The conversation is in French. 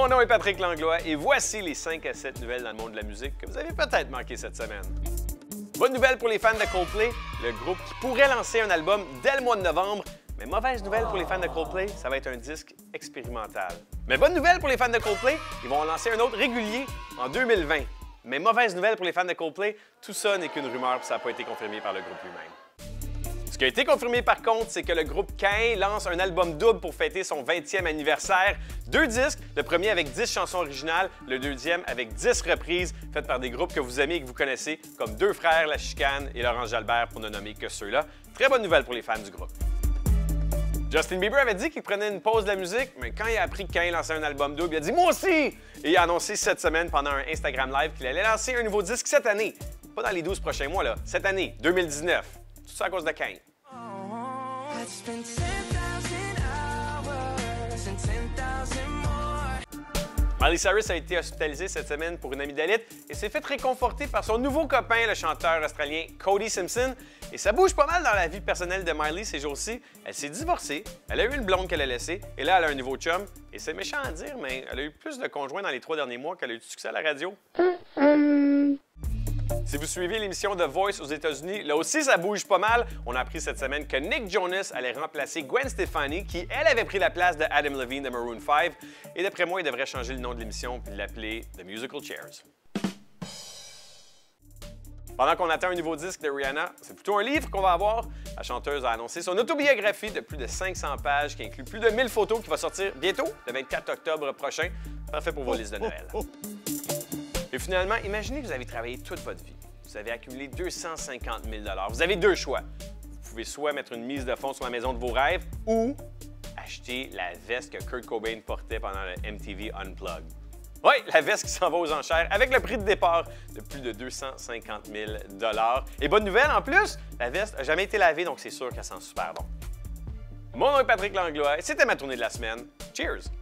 Mon nom est Patrick Langlois et voici les 5 à 7 nouvelles dans le monde de la musique que vous avez peut-être manqué cette semaine. Bonne nouvelle pour les fans de Coldplay, le groupe qui pourrait lancer un album dès le mois de novembre. Mais mauvaise nouvelle pour les fans de Coldplay, ça va être un disque expérimental. Mais bonne nouvelle pour les fans de Coldplay, ils vont en lancer un autre régulier en 2020. Mais mauvaise nouvelle pour les fans de Coldplay, tout ça n'est qu'une rumeur et ça n'a pas été confirmé par le groupe lui-même. Ce qui a été confirmé par contre, c'est que le groupe Caïn lance un album double pour fêter son 20e anniversaire. 2 disques, le premier avec 10 chansons originales, le deuxième avec 10 reprises faites par des groupes que vous aimez et que vous connaissez, comme Deux Frères, La Chicane et Laurent Jalbert, pour ne nommer que ceux-là. Très bonne nouvelle pour les fans du groupe. Justin Bieber avait dit qu'il prenait une pause de la musique, mais quand il a appris que Caïn lançait un album double, il a dit « Moi aussi! » Et il a annoncé cette semaine pendant un Instagram Live qu'il allait lancer un nouveau disque cette année. Pas dans les 12 prochains mois, là. Cette année, 2019. Tout ça à cause de Caïn. Miley Cyrus a été hospitalisée cette semaine pour une amygdalite et s'est fait réconforter par son nouveau copain, le chanteur australien Cody Simpson. Et ça bouge pas mal dans la vie personnelle de Miley ces jours-ci. Elle s'est divorcée, elle a eu une blonde qu'elle a laissée et là, elle a un nouveau chum. Et c'est méchant à dire, mais elle a eu plus de conjoints dans les 3 derniers mois qu'elle a eu de succès à la radio. Si vous suivez l'émission The Voice aux États-Unis, là aussi, ça bouge pas mal. On a appris cette semaine que Nick Jonas allait remplacer Gwen Stefani, qui, elle, avait pris la place de Adam Levine de Maroon 5. Et d'après moi, il devrait changer le nom de l'émission puis l'appeler The Musical Chairs. Pendant qu'on attend un nouveau disque de Rihanna, c'est plutôt un livre qu'on va avoir. La chanteuse a annoncé son autobiographie de plus de 500 pages qui inclut plus de 1000 photos qui va sortir bientôt, le 24 octobre prochain. Parfait pour vos listes de Noël. Et finalement, imaginez que vous avez travaillé toute votre vie. Vous avez accumulé 250 000 $. Vous avez 2 choix. Vous pouvez soit mettre une mise de fonds sur la maison de vos rêves ou acheter la veste que Kurt Cobain portait pendant le MTV Unplugged. Oui, la veste qui s'en va aux enchères avec le prix de départ de plus de 250 000 $. Et bonne nouvelle, en plus, la veste n'a jamais été lavée, donc c'est sûr qu'elle sent super bon. Mon nom est Patrick Langlois et c'était ma tournée de la semaine. Cheers!